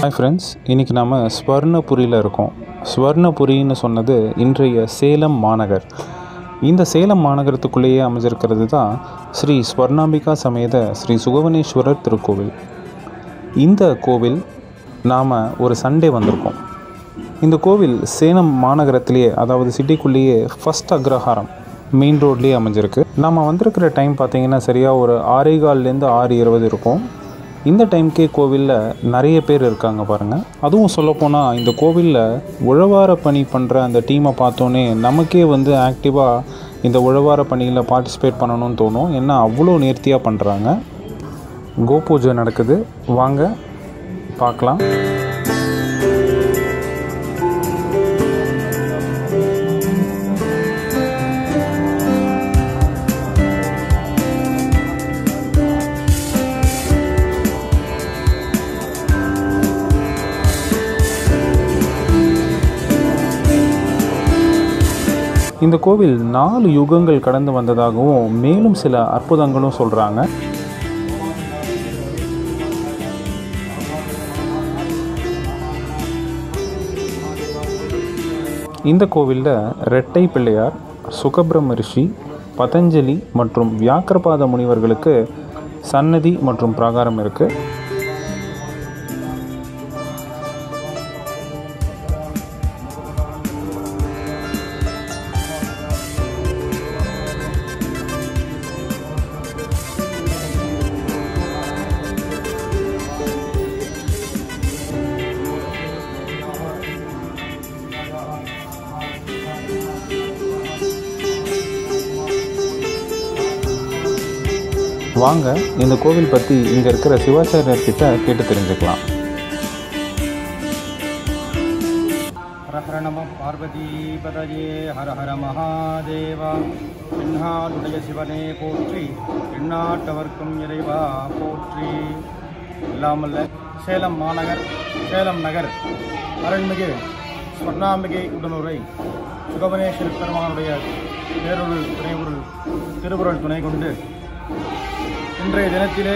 Hi friends, இன்றைக்கி நாம் ஸ்வர்ணபுரியில் இருக்கோம். ஸ்வர்ணபுரின்னு சொன்னது இன்றைய சேலம் மாநகர். இந்த சேலம் மாநகரத்துக்குள்ளேயே அமைஞ்சிருக்கிறது தான் ஸ்ரீ ஸ்வர்ணாம்பிகா சமேத ஸ்ரீ சுகவனேஸ்வரர் திருக்கோவில். இந்த கோவில் நாம் ஒரு சண்டே வந்திருக்கோம். இந்த கோவில் சேலம் மாநகரத்திலேயே, அதாவது சிட்டிக்குள்ளேயே ஃபஸ்ட் அக்ரஹாரம் மெயின் ரோட்லேயே அமைஞ்சிருக்கு. நாம் வந்திருக்கிற டைம் பார்த்திங்கன்னா சரியாக ஒரு 6:15 6:20 இருக்கும். இந்த டைம்க்கே கோவிலில் நிறைய பேர் இருக்காங்க பாருங்கள். அதுவும் சொல்லப்போனால் இந்த கோவிலில் உழவார பணி பண்ணுற அந்த டீமை பார்த்தோன்னே நமக்கே ஆக்டிவாக இந்த உழவார பணியில் பார்ட்டிசிபேட் பண்ணணும்னு தோணும். ஏன்னா அவ்வளோ நேர்த்தியாக பண்ணுறாங்க. கோபூஜை நடக்குது, வாங்க பார்க்கலாம். இந்த கோவில் 4 யுகங்கள் கடந்து வந்ததாகவும் மேலும் சில அற்புதங்களும் சொல்கிறாங்க. இந்த கோவிலில் ரெட்டை பிள்ளையார், சுகபிரம்ம ரிஷி, பதஞ்சலி மற்றும் வியாக்கிரபாத முனிவர்களுக்கு சன்னதி மற்றும் பிராகாரம் இருக்குது. வாங்க இந்த கோவில் பற்றி இங்கே இருக்கிற சிவாச்சாரியர்கிட்ட கேட்டு தெரிஞ்சுக்கலாம். ஹர ஹர நம பார்வதி பதயே ஹர ஹர மகாதேவா. எண்ணாடுடைய சிவனே போற்றி, எண்ணாட்டவர்க்கும் இறைவா போற்றி. இல்லாமல்ல சேலம் மாநகர், சேலம் நகர் அருள்மிகு ஸ்வர்ணாம்பிகை உடனுரை சுகவனேஸ்வர பெருமானுடைய பேரொருள் திருவுருள் துணை கொண்டு இன்றைய தினத்திலே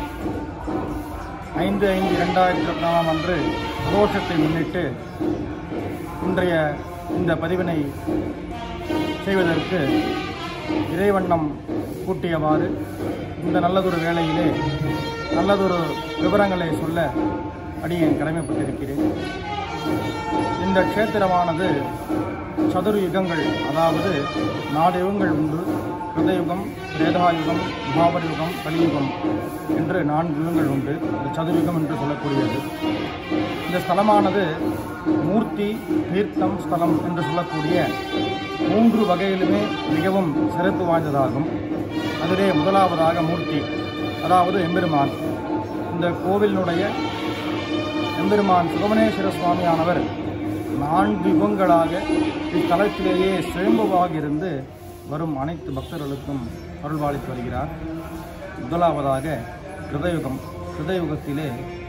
5/5/2024 அன்று பிரதோஷத்தை முன்னிட்டு இன்றைய இந்த பதிவினை செய்வதற்கு இறைவண்ணம் கூட்டியவாறு இந்த நல்லதொரு வேளையிலே நல்லதொரு விவரங்களை சொல்ல அடியேன் கடமைப்பட்டிருக்கிறேன். இந்த க்ஷேத்திரமானது சதுர்யுகங்கள், அதாவது 4 யுகங்கள் உண்டு. கிருதயுகம், திரேதாயுகம், துவாபரயுகம், கலியுகம் என்று 4 யுகங்கள் உண்டு. இந்த சதுர்யுகம் என்று சொல்லக்கூடியது. இந்த ஸ்தலமானது மூர்த்தி, தீர்த்தம், ஸ்தலம் என்று சொல்லக்கூடிய 3 வகையிலுமே மிகவும் சிறப்பு வாய்ந்ததாகும். அதிலே முதலாவதாக மூர்த்தி, அதாவது எம்பெருமான். இந்த கோவிலினுடைய எம்பெருமான் சுகவனேஸ்வர சுவாமியானவர் 4 யுகங்களாக இத்தலத்திலேயே சுயம்புவாக இருந்து வரும் அனைத்து பக்தர்களுக்கும் அருள்வாளித்து வருகிறார். முதலாவதாக கிருதயுகம். கிருதயுகத்திலே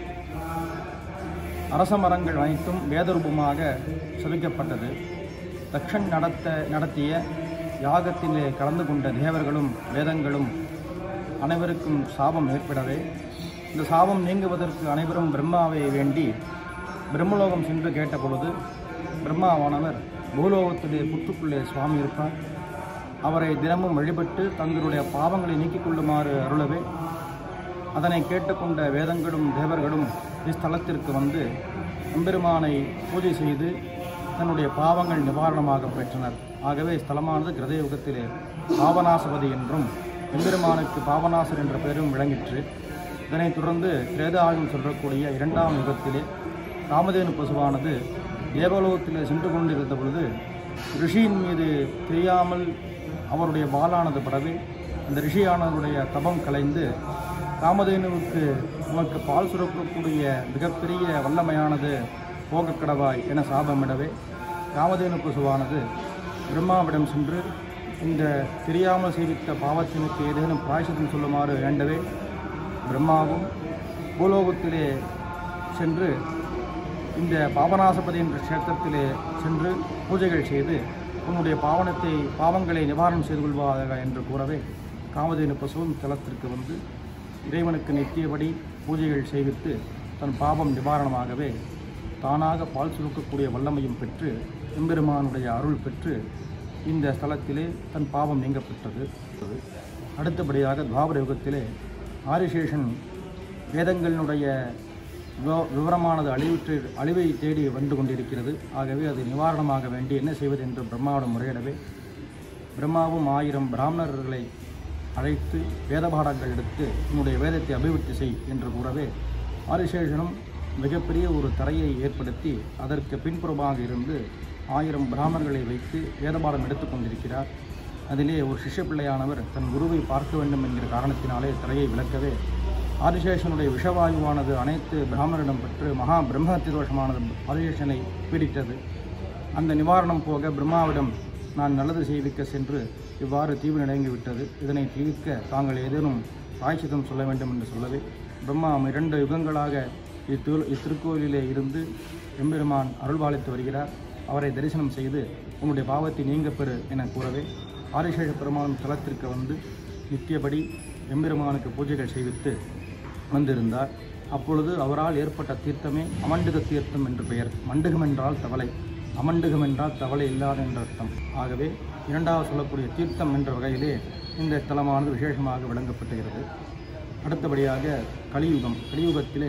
அரச மரங்கள் அனைத்தும் வேதரூபமாக செதுக்கப்பட்டது. தக்ஷன் நடத்திய யாகத்திலே கலந்து கொண்ட தேவர்களும் வேதங்களும் அனைவருக்கும் சாபம் ஏற்படவே, இந்த சாபம் நீங்குவதற்கு அனைவரும் பிரம்மாவை வேண்டி பிரம்மலோகம் சென்று கேட்ட பொழுது பிரம்மாவானவர் பூலோகத்திலே புத்துக்குள்ளே சுவாமி இருப்பார், அவரை தினமும் வழிபட்டு தங்களுடைய பாவங்களை நீக்கிக் கொள்ளுமாறு அருளவே, அதனை கேட்டுக்கொண்ட வேதங்களும் தேவர்களும் இஸ்தலத்திற்கு வந்து எம்பெருமானை பூஜை செய்து தன்னுடைய பாவங்கள் நிவாரணமாக பெற்றனர். ஆகவே ஸ்தலமானது கிருதயுகத்திலே பாவநாசபதி என்றும் எம்பெருமானுக்கு பாவநாசர் என்ற பெயரும் விளங்கிற்று. இதனைத் தொடர்ந்து திரேதாயுகம் சொல்லக்கூடிய 2ஆம் யுகத்திலே காமதேனு பசுவானது தேவலோகத்திலே சென்று கொண்டிருந்த பொழுது ரிஷியின் மீது தெரியாமல் அவருடைய வாளானது படவே அந்த ரிஷியானவருடைய தபம் கலைந்து காமதேனுவுக்கு உனக்கு பால் சுரக்கக்கூடிய மிகப்பெரிய வல்லமையானது போகக்கடவாய் என சாபமிடவே காமதேனு பசுவானது பிரம்மாவிடம் சென்று இந்த தெரியாமல் செய்வித்த பாவத்தினுக்கு ஏதேனும் பிராயசித்தம் சொல்லுமாறு வேண்டவே, பிரம்மாவும் பூலோகத்திலே சென்று இந்த பாவநாசபதி என்ற க்ஷேத்திரத்திலே சென்று பூஜைகள் செய்து உன்னுடைய பாவங்களை நிவாரணம் செய்து கொள்வாயாக என்று கூறவே காமதேனு பசுவும் தலத்திற்கு வந்து இறைவனுக்கு நித்தியபடி பூஜைகள் செய்வித்து தன் பாவம் நிவாரணமாகவே தானாக பால் சுருக்கக்கூடிய வல்லமையும் பெற்று எம்பெருமானுடைய அருள் பெற்று இந்த ஸ்தலத்திலே தன் பாவம் நீங்கப்பட்டது. அடுத்தபடியாக துவாபர யுகத்திலே ஆதிசேஷன் வேதங்களினுடைய விவரமானது அழிவை தேடி வந்து கொண்டிருக்கிறது. ஆகவே அது நிவாரணமாக வேண்டி என்ன செய்வது என்று பிரம்மாவிடம் முறையிடவே பிரம்மாவும் 1000 பிராமணர்களை அழைத்து வேத பாடங்கள் எடுத்து உன்னுடைய வேதத்தை அபிவிருத்தி செய் என்று கூறவே ஆதிசேஷனும் மிகப்பெரிய ஒரு தரையை ஏற்படுத்தி அதற்கு பின்புறமாக இருந்து 1000 பிராமணர்களை வைத்து வேதபாடம் எடுத்து கொண்டிருக்கிறார். அதிலே ஒரு சிஷ்ய பிள்ளையானவர் தன் குருவை பார்க்க வேண்டும் என்கிற காரணத்தினாலே திரையை விளக்கவே ஆதிசேஷனுடைய விஷவாயுவானது அனைத்து பிராமணரிடம் பெற்று மகா பிரம்மஹத்தி தோஷமானது ஆதிசேஷனை பீடித்தது. அந்த நிவாரணம் போக பிரம்மாவிடம் நான் நல்லது செய்விக்க சென்று இவ்வாறு தீவு நிலைங்கிவிட்டது, இதனை தீர்க்க தாங்கள் ஏதேனும் பிராயச்சித்தம் சொல்ல வேண்டும் என்று சொல்லவே பிரம்மா 2 யுகங்களாக இத்திருக்கோயிலே இருந்து எம்பெருமான் அருள்பாலித்து வருகிறார், அவரை தரிசனம் செய்து உன்னுடைய பாவத்தை நீங்க பெறு என கூறவே ஆதிசேஷ பெருமான் தலத்திற்கு வந்து நித்தியபடி எம்பெருமானுக்கு பூஜைகள் செய்வித்து வந்திருந்தார். அப்பொழுது அவரால் ஏற்பட்ட தீர்த்தமே அமண்டுக தீர்த்தம் என்று பெயர். மண்டுகம் என்றால் தவளை, அமண்டுகம் என்றால் தவளை இல்லாத என்ற அர்த்தம். ஆகவே இரண்டாவது சொல்லக்கூடிய தீர்த்தம் என்ற வகையிலே இந்த ஸ்தலமானது விசேஷமாக விளங்கப்பட்டுகிறது. அடுத்தபடியாக கலியுகம். கலியுகத்திலே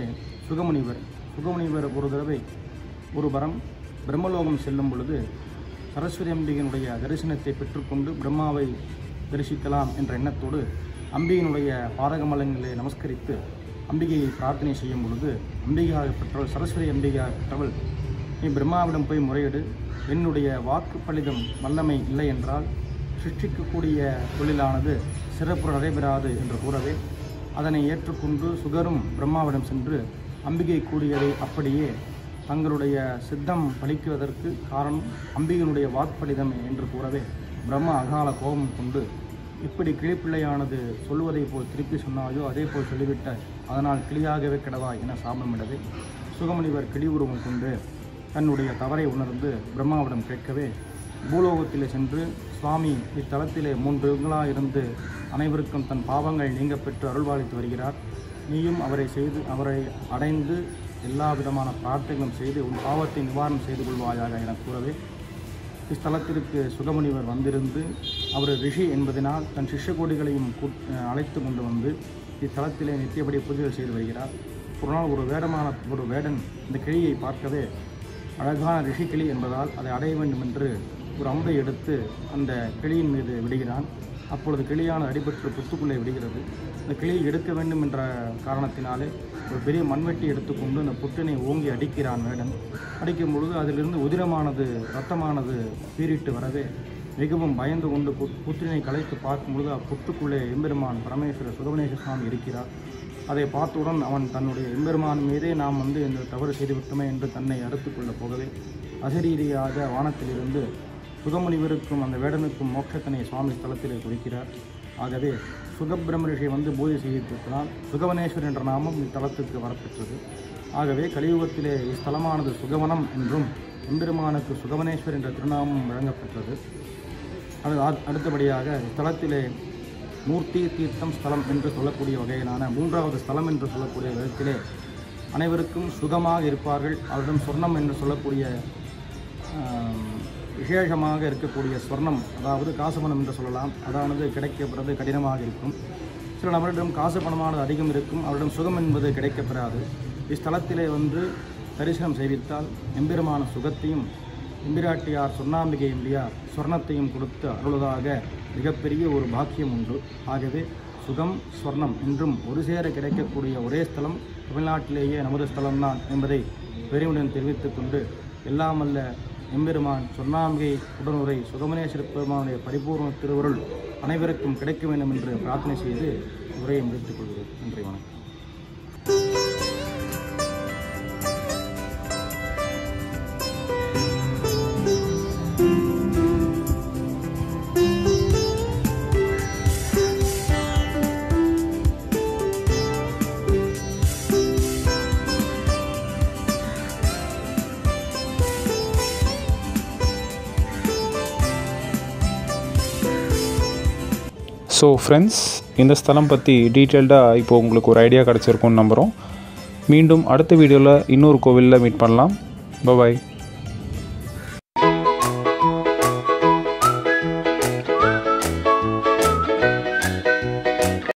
சுகமுனிவர் ஒரு தடவை ஒரு வரம் பிரம்மலோகம் செல்லும் பொழுது சரஸ்வதி அம்பிகையினுடைய தரிசனத்தை பெற்றுக்கொண்டு பிரம்மாவை தரிசிக்கலாம் என்ற எண்ணத்தோடு அம்பிகையினுடைய பாதகமலங்களை நமஸ்கரித்து அம்பிகையை பிரார்த்தனை செய்யும் பொழுது அம்பிகையாக பெற்றவள் சரஸ்வதி அம்பிகையாக பெற்றவள் நீ பிரம்மாவிடம் போய் முறையிடு, என்னுடைய வாக்கு பலிதம் வல்லமை இல்லை என்றால் சிருஷ்டிக்கக்கூடிய தொழிலானது சிறப்பு நடைபெறாது என்று கூறவே அதனை ஏற்றுக்கொண்டு சுகரும் பிரம்மாவிடம் சென்று அம்பிகை கூடியதை அப்படியே தங்களுடைய சித்தம் பலிக்குவதற்கு காரணம் அம்பிகையினுடைய வாக்பலிதம் என்று கூறவே பிரம்மா அகால கோபம் கொண்டு இப்படி கிளிப்பிள்ளையானது சொல்லுவதை போல் திருப்பி சொன்னாயோ அதே போல் சொல்லிவிட்ட, அதனால் கிளியாகவே கிடவாய் என சாபமிடவே சுகமுனிவர் கிளி உருவம் கொண்டு தன்னுடைய தவறை உணர்ந்து பிரம்மாவிடம் கேட்கவே பூலோகத்திலே சென்று சுவாமி இத்தலத்திலே 3 யுகங்களாக இருந்து அனைவருக்கும் தன் பாவங்கள் நீங்க பெற்று அருள்பாலித்து வருகிறார், நீயும் அவரை அடைந்து எல்லா விதமான பிரார்த்தனைகளும் செய்து உன் பாவத்தை நிவாரணம் செய்து கொள்வாயாக என கூறவே இஸ்தலத்திற்கு சுகமுனிவர் வந்திருந்து அவர் ரிஷி என்பதனால் தன் சிஷ்யகோடிகளையும் அழைத்து கொண்டு வந்து இத்தலத்திலே நித்தியபடி பூஜைகள் செய்து வருகிறார். ஒரு நாள் ஒரு வேடன் இந்த கிளியை பார்க்கவே அழகான ரிஷி கிளி என்பதால் அதை அடைய வேண்டும் என்று ஒரு அம்பை எடுத்து அந்த கிளியின் மீது விடுகிறான். அப்பொழுது கிளியான அடிபட்டு புத்துக்குள்ளே விடுகிறது. இந்த கிளியை எடுக்க வேண்டும் என்ற காரணத்தினாலே ஒரு பெரிய மண்வெட்டி எடுத்துக்கொண்டு அந்த புற்றினை ஓங்கி அடிக்கிறான் வேடன். அடிக்கும் பொழுது அதிலிருந்து உதிரமானது இரத்தமானது பீறிட்டு வரவே மிகவும் பயந்து கொண்டு புற்றினை கலைத்து பார்க்கும் பொழுது அப்புற்றுக்குள்ளே எம்பெருமான் பரமேஸ்வரர் சுகவனேஸ்வர சுவாமி இருக்கிறார். அதை பார்த்தவுடன் அவன் தன்னுடைய எம்பெருமான் மீதே நாம் இந்த தவறு செய்துவிட்டோமே என்று தன்னை அறுத்துக்கொள்ள போகவே அசரீரியாக வானத்திலிருந்து சுகமுனிவருக்கும் அந்த வேடனுக்கும் மோட்சத்தினை சுவாமி ஸ்தலத்திலே குறிக்கிறார். ஆகவே சுகபிரம்ம ரிஷி பூஜை செய்திருப்பதால் சுகவனேஸ்வர் என்ற நாமம் இத்தலத்துக்கு வரப்பெற்றது. ஆகவே கலியுகத்திலே இஸ்தலமானது சுகவனம் என்றும் எம்பெருமானுக்கு சுகவனேஸ்வர் என்ற திருநாமம் வழங்கப்பெற்றது. அடுத்தபடியாக இத்தலத்திலே மூர்த்தி தீர்த்தம் ஸ்தலம் என்று சொல்லக்கூடிய வகையிலான 3வது ஸ்தலம் என்று சொல்லக்கூடிய விதத்திலே அனைவருக்கும் சுகமாக இருப்பார்கள். அவரிடம் சொர்ணம் என்று சொல்லக்கூடிய விசேஷமாக இருக்கக்கூடிய ஸ்வர்ணம், அதாவது காசு பணம் என்று சொல்லலாம், அதானது கிடைக்கப்படுறது கடினமாக இருக்கும். சில நபரிடம் காசு பணமானது அதிகம் இருக்கும், அவரிடம் சுகம் என்பது கிடைக்கப்பெறாது. இஸ்தலத்திலே தரிசனம் செய்வித்தால் எம்பெருமான சுகத்தையும் எம்பிராட்டியார் சொர்ணாம்பிகை எம்பியார் சொர்ணத்தையும் கொடுத்து அருள்வதாக மிகப்பெரிய ஒரு பாக்கியம் உண்டு. ஆகவே சுகம் ஸ்வர்ணம் என்றும் ஒரு சேர கிடைக்கக்கூடிய ஒரே ஸ்தலம் தமிழ்நாட்டிலேயே நமது ஸ்தலம்தான் என்பதை பெருமையுடன் தெரிவித்துக் கொண்டு எல்லாமல்ல எம்பெருமான் சொர்ணாம்பிகை உடனுரை சுகமனேஸ்வர பெருமானுடைய பரிபூர்ண திருவருள் அனைவருக்கும் கிடைக்க வேண்டும் என்று பிரார்த்தனை செய்து உரையை முடித்துக் கொள்கிறேன். நன்றி, வணக்கம். ஸோ ஃப்ரெண்ட்ஸ், இந்த ஸ்தலம் பற்றி டீட்டெயில்டாக இப்போ உங்களுக்கு ஒரு ஐடியா கிடச்சிருக்கும்னு நம்புகிறோம். மீண்டும் அடுத்த வீடியோவில் இன்னொரு கோவிலில் மீட் பண்ணலாம். பாய்.